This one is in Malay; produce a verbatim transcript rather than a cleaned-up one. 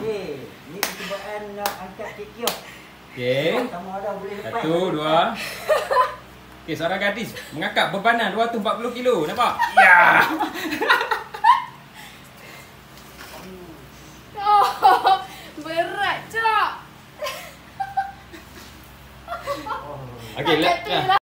Okey, ni percubaan nak angkat kek kios. Okey. Kamu ada boleh lepas. Satu, dua. Okey, seorang gadis mengangkat bebanan dua ratus empat puluh kilo. Nampak? Ya. Oh, berat, Cok. Okey, Angkat let. tu je lah.